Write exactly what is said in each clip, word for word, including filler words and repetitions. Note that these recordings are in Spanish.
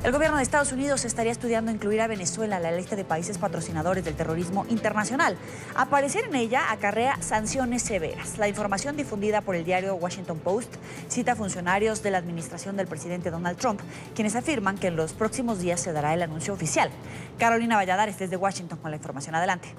El gobierno de Estados Unidos estaría estudiando incluir a Venezuela en la lista de países patrocinadores del terrorismo internacional. Aparecer en ella acarrea sanciones severas. La información difundida por el diario Washington Post cita a funcionarios de la administración del presidente Donald Trump, quienes afirman que en los próximos días se dará el anuncio oficial. Carolina Valladares desde Washington con la información. Adelante.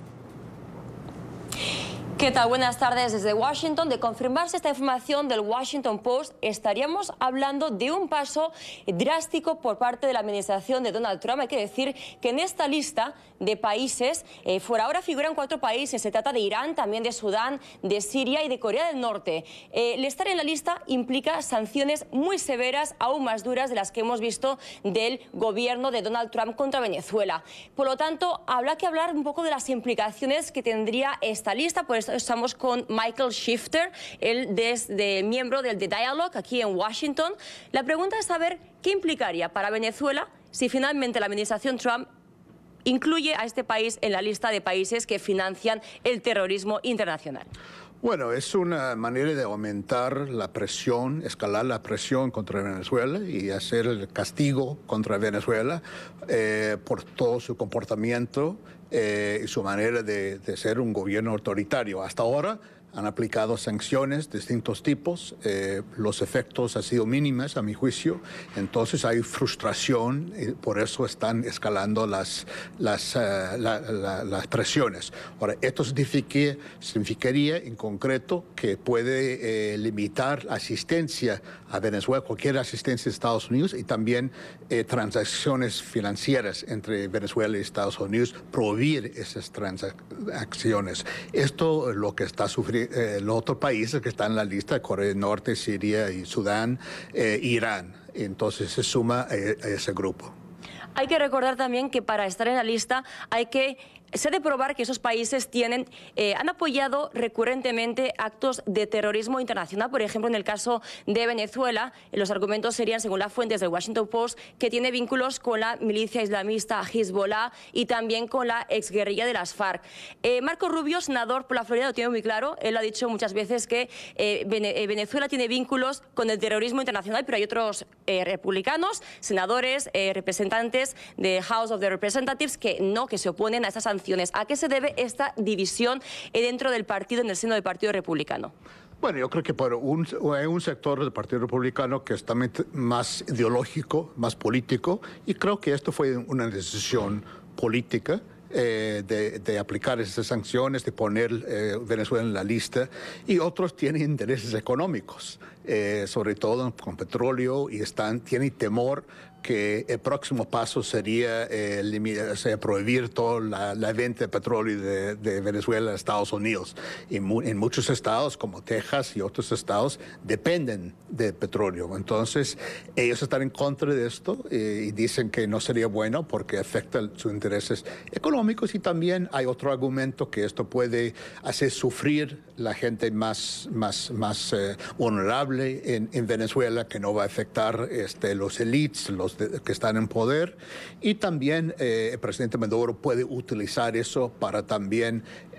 ¿Qué tal? Buenas tardes desde Washington. De confirmarse esta información del Washington Post, estaríamos hablando de un paso drástico por parte de la administración de Donald Trump. Hay que decir que en esta lista de países, eh, por ahora figuran cuatro países. Se trata de Irán, también de Sudán, de Siria y de Corea del Norte. Eh, el estar en la lista implica sanciones muy severas, aún más duras de las que hemos visto del gobierno de Donald Trump contra Venezuela. Por lo tanto, habrá que hablar un poco de las implicaciones que tendría esta lista. Por eso estamos con Michael Shifter, él desde miembro del The Dialogue aquí en Washington. La pregunta es saber qué implicaría para Venezuela si finalmente la administración Trump incluye a este país en la lista de países que financian el terrorismo internacional. Bueno, es una manera de aumentar la presión, escalar la presión contra Venezuela y hacer el castigo contra Venezuela eh, por todo su comportamiento eh, y su manera de, de ser un gobierno autoritario. Hasta ahora han aplicado sanciones de distintos tipos, eh, los efectos han sido mínimos a mi juicio, entonces hay frustración y por eso están escalando las, las, uh, la, la, las presiones. Ahora, esto significa, significaría en concreto que puede eh, limitar la asistencia a Venezuela, cualquier asistencia de Estados Unidos y también eh, transacciones financieras entre Venezuela y Estados Unidos, prohibir esas transacciones. Esto es lo que está sufriendo Eh, los otros países que están en la lista, Corea del Norte, Siria y Sudán, eh, Irán. Entonces se suma eh, a ese grupo. Hay que recordar también que para estar en la lista hay que se ha de probar que esos países tienen, eh, han apoyado recurrentemente actos de terrorismo internacional. Por ejemplo, en el caso de Venezuela, los argumentos serían, según las fuentes del Washington Post, que tiene vínculos con la milicia islamista Hezbollah y también con la exguerrilla de las FARC. Eh, Marco Rubio, senador por la Florida, lo tiene muy claro. Él ha dicho muchas veces que eh, Venezuela tiene vínculos con el terrorismo internacional, pero hay otros eh, republicanos, senadores, eh, representantes de House of the Representatives que no, que se oponen a esas sanciones. ¿A qué se debe esta división dentro del partido, en el seno del Partido Republicano? Bueno, yo creo que por un, hay un sector del Partido Republicano que está más ideológico, más político, y creo que esto fue una decisión política eh, de, de aplicar esas sanciones, de poner eh, Venezuela en la lista, y otros tienen intereses económicos, eh, sobre todo con petróleo, y están, tienen temor que el próximo paso sería eh, limitar, o sea, prohibir toda la, la venta de petróleo de, de Venezuela a Estados Unidos. Y mu en muchos estados, como Texas y otros estados, dependen de petróleo. Entonces, ellos están en contra de esto eh, y dicen que no sería bueno porque afecta sus intereses económicos. Y también hay otro argumento que esto puede hacer sufrir la gente más, más, más eh, vulnerable en, en Venezuela, que no va a afectar este, los elites, los De, que están en poder, y también eh, el presidente Maduro puede utilizar eso para también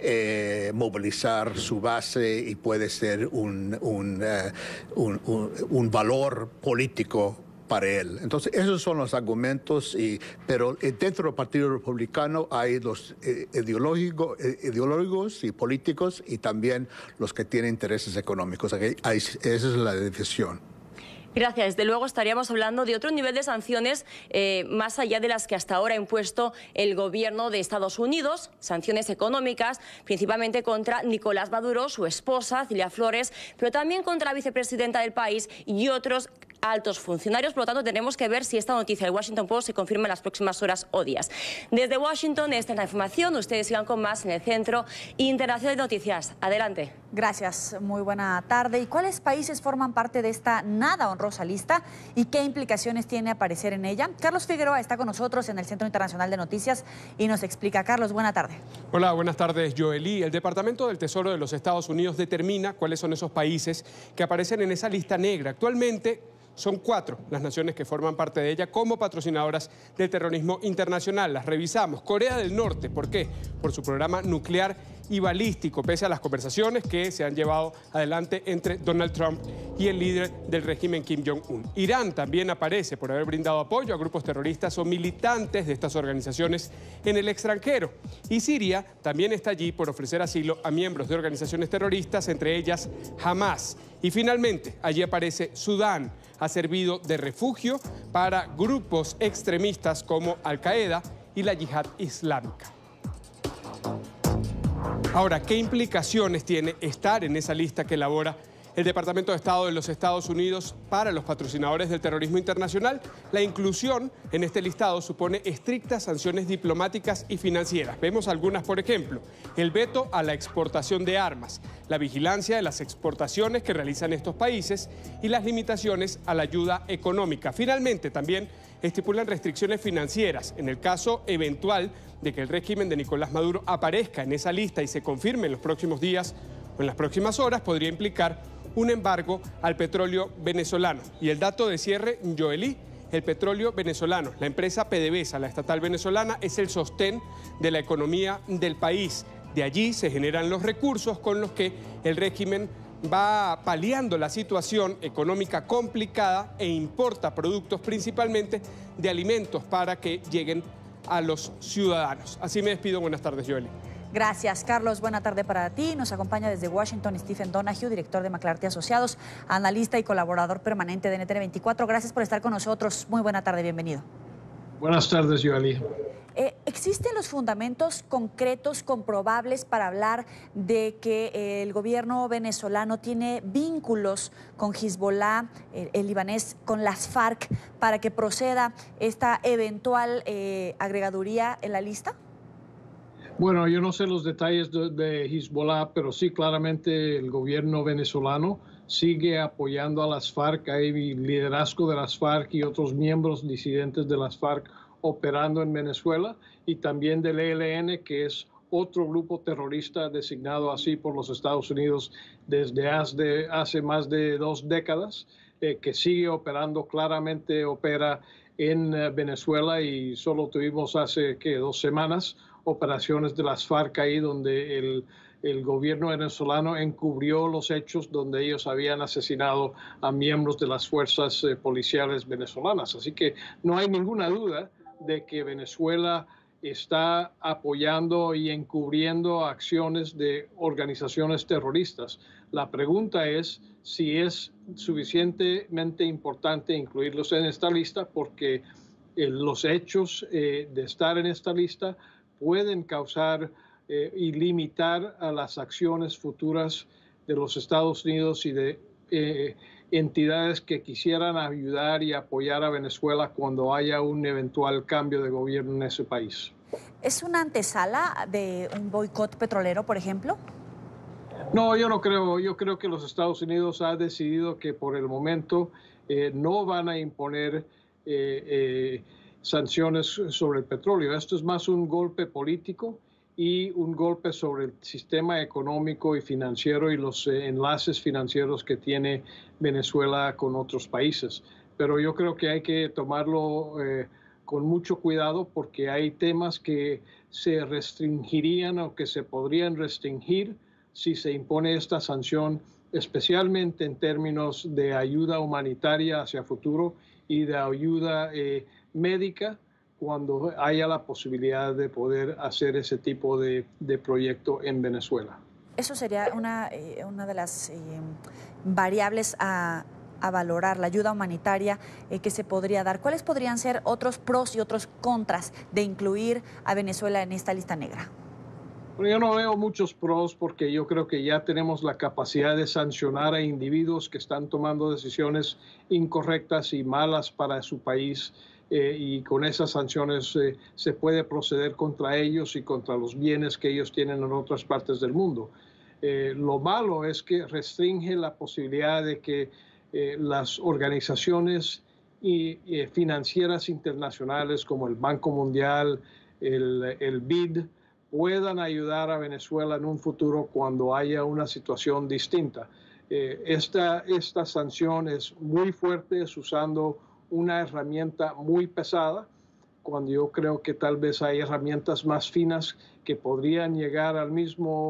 eh, movilizar su base y puede ser un, un, uh, un, un, un valor político para él. Entonces, esos son los argumentos, y, pero dentro del Partido Republicano hay los eh, ideológico, eh, ideológicos y políticos y también los que tienen intereses económicos. Hay, hay, esa es la división. Gracias. Desde luego estaríamos hablando de otro nivel de sanciones eh, más allá de las que hasta ahora ha impuesto el gobierno de Estados Unidos, sanciones económicas, principalmente contra Nicolás Maduro, su esposa, Cilia Flores, pero también contra la vicepresidenta del país y otros altos funcionarios. Por lo tanto, tenemos que ver si esta noticia del Washington Post se confirma en las próximas horas o días. Desde Washington, esta es la información. Ustedes sigan con más en el Centro Internacional de Noticias. Adelante. Gracias. Muy buena tarde. ¿Y cuáles países forman parte de esta nada honrosa lista y qué implicaciones tiene aparecer en ella? Carlos Figueroa está con nosotros en el Centro Internacional de Noticias y nos explica. Carlos, buena tarde. Hola, buenas tardes, Joely. El Departamento del Tesoro de los Estados Unidos determina cuáles son esos países que aparecen en esa lista negra. Actualmente son cuatro las naciones que forman parte de ella como patrocinadoras del terrorismo internacional. Las revisamos. Corea del Norte, ¿por qué? Por su programa nuclear y balístico, pese a las conversaciones que se han llevado adelante entre Donald Trump y el líder del régimen Kim Jong-un. Irán también aparece por haber brindado apoyo a grupos terroristas o militantes de estas organizaciones en el extranjero. Y Siria también está allí por ofrecer asilo a miembros de organizaciones terroristas, entre ellas Hamas. Y finalmente, allí aparece Sudán. Ha servido de refugio para grupos extremistas como Al-Qaeda y la Yihad Islámica. Ahora, ¿qué implicaciones tiene estar en esa lista que elabora el Departamento de Estado de los Estados Unidos para los patrocinadores del terrorismo internacional? La inclusión en este listado supone estrictas sanciones diplomáticas y financieras. Vemos algunas, por ejemplo, el veto a la exportación de armas, la vigilancia de las exportaciones que realizan estos países y las limitaciones a la ayuda económica. Finalmente, también estipulan restricciones financieras en el caso eventual de que el régimen de Nicolás Maduro aparezca en esa lista y se confirme en los próximos días o en las próximas horas. Podría implicar un embargo al petróleo venezolano. Y el dato de cierre, Joely, el petróleo venezolano, la empresa PDVSA, la estatal venezolana, es el sostén de la economía del país. De allí se generan los recursos con los que el régimen va paliando la situación económica complicada e importa productos principalmente de alimentos para que lleguen a los ciudadanos. Así me despido. Buenas tardes, Joely. Gracias, Carlos. Buena tarde para ti. Nos acompaña desde Washington Stephen Donahue, director de McClarty Asociados, analista y colaborador permanente de N T N veinticuatro. Gracias por estar con nosotros. Muy buena tarde, bienvenido. Buenas tardes, Joely. Eh, ¿Existen los fundamentos concretos, comprobables para hablar de que el gobierno venezolano tiene vínculos con Hezbollah, el, el libanés, con las FARC, para que proceda esta eventual eh, agregaduría en la lista? Bueno, yo no sé los detalles de, de Hezbollah, pero sí claramente el gobierno venezolano sigue apoyando a las FARC. Hay liderazgo de las FARC y otros miembros disidentes de las FARC operando en Venezuela, y también del E L N, que es otro grupo terrorista designado así por los Estados Unidos desde hace, hace más de dos décadas, eh, que sigue operando, claramente opera en uh, Venezuela, y solo tuvimos hace ¿qué? dos semanas operaciones de las FARC ahí, donde el, el gobierno venezolano encubrió los hechos donde ellos habían asesinado a miembros de las fuerzas eh, policiales venezolanas. Así que no hay ninguna duda de que Venezuela está apoyando y encubriendo acciones de organizaciones terroristas. La pregunta es si es suficientemente importante incluirlos en esta lista, porque eh, los hechos eh, de estar en esta lista pueden causar eh, y limitar a las acciones futuras de los Estados Unidos y de eh, entidades que quisieran ayudar y apoyar a Venezuela cuando haya un eventual cambio de gobierno en ese país. ¿Es una antesala de un boicot petrolero, por ejemplo? No, yo no creo. Yo creo que los Estados Unidos han decidido que por el momento eh, no van a imponer eh, eh, sanciones sobre el petróleo. Esto es más un golpe político y un golpe sobre el sistema económico y financiero y los eh, enlaces financieros que tiene Venezuela con otros países. Pero yo creo que hay que tomarlo eh, con mucho cuidado, porque hay temas que se restringirían o que se podrían restringir si se impone esta sanción, especialmente en términos de ayuda humanitaria hacia futuro y de ayuda eh, médica, cuando haya la posibilidad de poder hacer ese tipo de, de proyecto en Venezuela. Eso sería una, eh, una de las eh, variables a, a valorar, la ayuda humanitaria eh, que se podría dar. ¿Cuáles podrían ser otros pros y otros contras de incluir a Venezuela en esta lista negra? Bueno, yo no veo muchos pros, porque yo creo que ya tenemos la capacidad de sancionar a individuos que están tomando decisiones incorrectas y malas para su país. Eh, y con esas sanciones eh, se puede proceder contra ellos y contra los bienes que ellos tienen en otras partes del mundo. Eh, lo malo es que restringe la posibilidad de que eh, las organizaciones y, y financieras internacionales como el Banco Mundial, el, el B I D, puedan ayudar a Venezuela en un futuro cuando haya una situación distinta. Eh, esta, esta sanción es muy fuerte, es usando una herramienta muy pesada, cuando yo creo que tal vez hay herramientas más finas que podrían llegar al mismo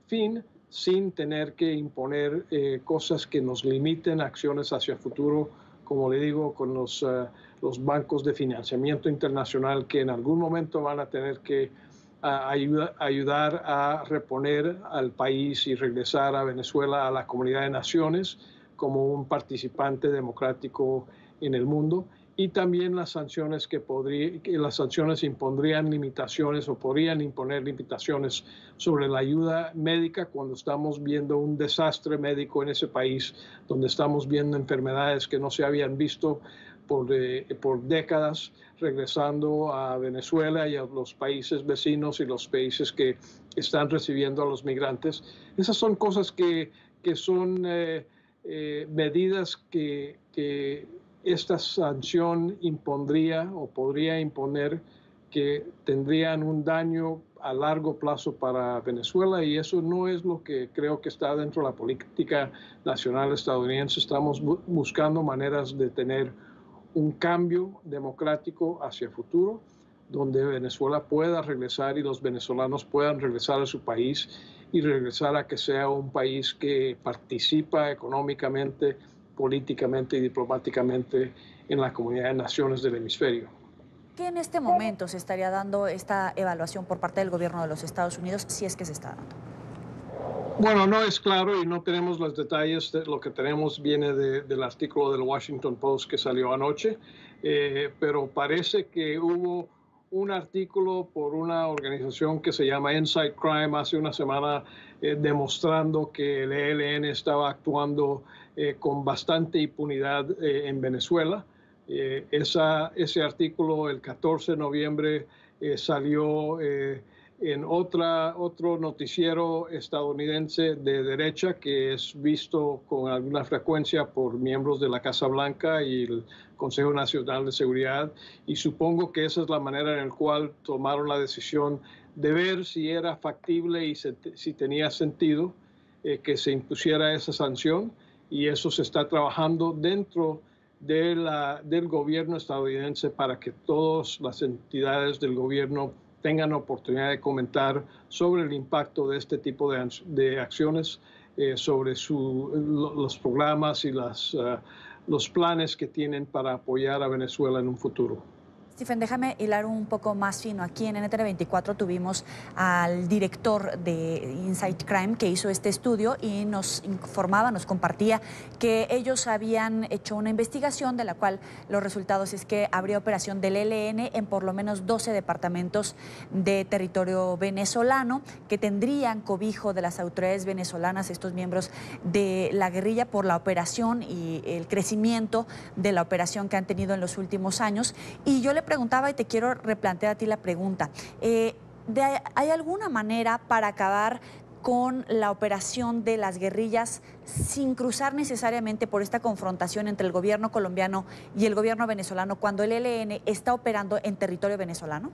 fin sin tener que imponer eh, cosas que nos limiten acciones hacia el futuro, como le digo, con los, uh, los bancos de financiamiento internacional que en algún momento van a tener que uh, ayuda, ayudar a reponer al país y regresar a Venezuela a la comunidad de naciones como un participante democrático en el mundo. Y también las sanciones que, podría, que las sanciones impondrían limitaciones o podrían imponer limitaciones sobre la ayuda médica cuando estamos viendo un desastre médico en ese país, donde estamos viendo enfermedades que no se habían visto por, eh, por décadas, regresando a Venezuela y a los países vecinos y los países que están recibiendo a los migrantes. Esas son cosas que, que son eh, eh, medidas que, que esta sanción impondría o podría imponer que tendrían un daño a largo plazo para Venezuela, y eso no es lo que creo que está dentro de la política nacional estadounidense. Estamos bu- buscando maneras de tener un cambio democrático hacia el futuro, donde Venezuela pueda regresar y los venezolanos puedan regresar a su país y regresar a que sea un país que participa económicamente, políticamente y diplomáticamente en la comunidad de naciones del hemisferio. ¿Qué en este momento se estaría dando esta evaluación por parte del gobierno de los Estados Unidos, si es que se está dando? Bueno, no es claro y no tenemos los detalles. Lo que tenemos viene de, del artículo del Washington Post que salió anoche, eh, pero parece que hubo un artículo por una organización que se llama Inside Crime hace una semana eh, demostrando que el E L N estaba actuando eh, con bastante impunidad eh, en Venezuela. Eh, esa, ese artículo el catorce de noviembre eh, salió eh, en otra, otro noticiero estadounidense de derecha que es visto con alguna frecuencia por miembros de la Casa Blanca y el Consejo Nacional de Seguridad, y supongo que esa es la manera en la cual tomaron la decisión de ver si era factible y se, si tenía sentido eh, que se impusiera esa sanción, y eso se está trabajando dentro de la, del gobierno estadounidense para que todas las entidades del gobierno tengan oportunidad de comentar sobre el impacto de este tipo de, de acciones, eh, sobre su, los programas y las, uh, los planes que tienen para apoyar a Venezuela en un futuro. Stephen, déjame hilar un poco más fino. Aquí en N T N veinticuatro tuvimos al director de Inside Crime que hizo este estudio y nos informaba, nos compartía que ellos habían hecho una investigación de la cual los resultados es que habría operación del E L N en por lo menos doce departamentos de territorio venezolano, que tendrían cobijo de las autoridades venezolanas, estos miembros de la guerrilla, por la operación y el crecimiento de la operación que han tenido en los últimos años. Y yo le preguntaba y te quiero replantear a ti la pregunta. Eh, de, ¿Hay alguna manera para acabar con la operación de las guerrillas sin cruzar necesariamente por esta confrontación entre el gobierno colombiano y el gobierno venezolano cuando el E L N está operando en territorio venezolano?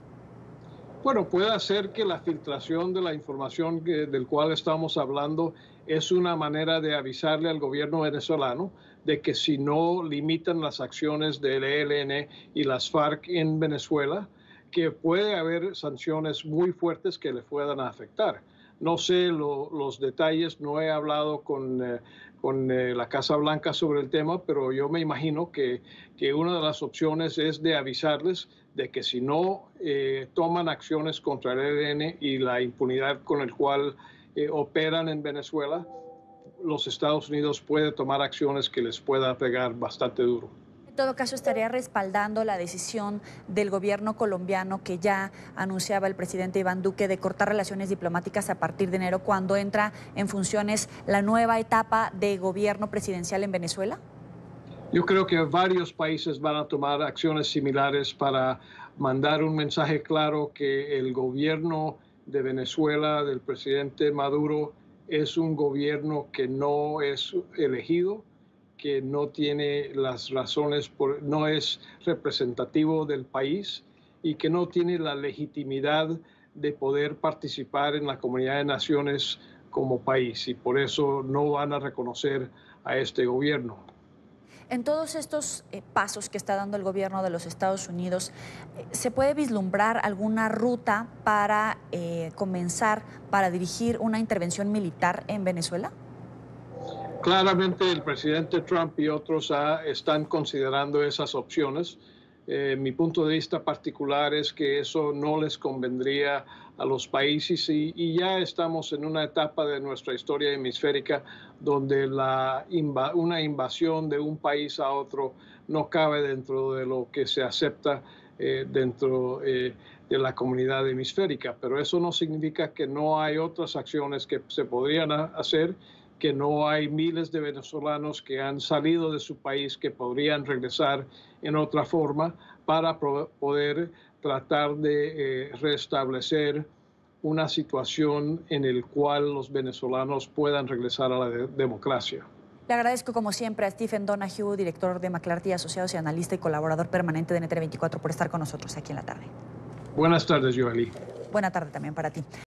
Bueno, puede ser que la filtración de la información que, del cual estamos hablando es una manera de avisarle al gobierno venezolano de que si no limitan las acciones del E L N y las FARC en Venezuela, que puede haber sanciones muy fuertes que le puedan afectar. No sé lo, los detalles, no he hablado con, eh, con eh, la Casa Blanca sobre el tema, pero yo me imagino que, que una de las opciones es de avisarles de que si no eh, toman acciones contra el E L N y la impunidad con la cual eh, operan en Venezuela, los Estados Unidos pueden tomar acciones que les pueda pegar bastante duro. En todo caso, estaría respaldando la decisión del gobierno colombiano que ya anunciaba el presidente Iván Duque de cortar relaciones diplomáticas a partir de enero, cuando entra en funciones la nueva etapa de gobierno presidencial en Venezuela. Yo creo que varios países van a tomar acciones similares para mandar un mensaje claro que el gobierno de Venezuela, del presidente Maduro, es un gobierno que no es elegido, que no tiene las razones, por, no es representativo del país y que no tiene la legitimidad de poder participar en la comunidad de naciones como país, y por eso no van a reconocer a este gobierno. En todos estos eh, pasos que está dando el gobierno de los Estados Unidos, eh, ¿se puede vislumbrar alguna ruta para eh, comenzar, para dirigir una intervención militar en Venezuela? Claramente el presidente Trump y otros ah, están considerando esas opciones. Eh, mi punto de vista particular es que eso no les convendría a los países y, y ya estamos en una etapa de nuestra historia hemisférica donde la inva una invasión de un país a otro no cabe dentro de lo que se acepta eh, dentro eh, de la comunidad hemisférica. Pero eso no significa que no hay otras acciones que se podrían hacer, que no hay miles de venezolanos que han salido de su país que podrían regresar en otra forma para poder tratar de eh, restablecer una situación en la cual los venezolanos puedan regresar a la de democracia. Le agradezco como siempre a Stephen Donoghue, director de McClarty Asociados y analista y colaborador permanente de N T V veinticuatro, por estar con nosotros aquí en la tarde. Buenas tardes, Joely. Buena tarde también para ti.